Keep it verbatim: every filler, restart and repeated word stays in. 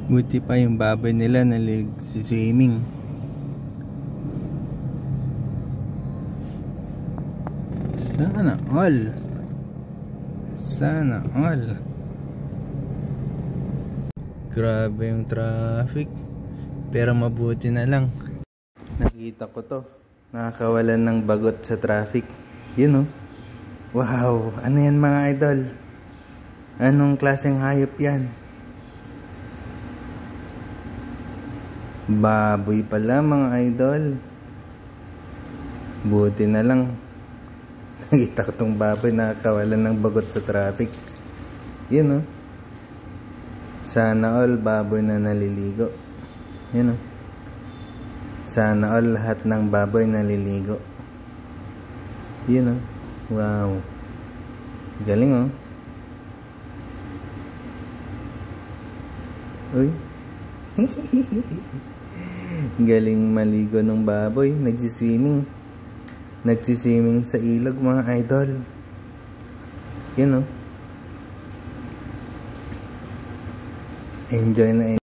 Buti pa yung baboy nila nag-swimming. Sana all. Sana all. Grabe yung traffic. Pero mabuti na lang. Nakita ko to. Nakakawalan ng bagot sa traffic. Yun oh. Wow. Ano yan mga idol? Anong klaseng hayop yan? Baboy pala mga idol. Buti na lang. Nakita ko tong baboy nakakawalan ng bagot sa traffic. Yun oh. Sana all baboy na naliligo. Yun oh. Sana all lahat ng baboy naliligo. Yun oh. Wow. Galing oh. Uy. Galing maligo ng baboy. Nagsiswimming. Nagsiswimming sa ilog mga idol. Yun oh. Enjoy na enjoy.